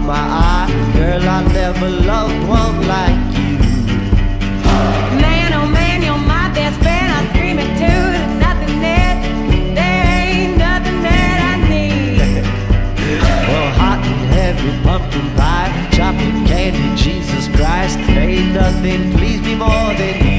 my eye. Girl, I never loved one like you. Man, oh man, you're my best friend. I scream it too. There's nothing that, there ain't nothing that I need. Well, hot and heavy pumpkin pie, chocolate candy, Jesus Christ, ain't nothing please me more than you.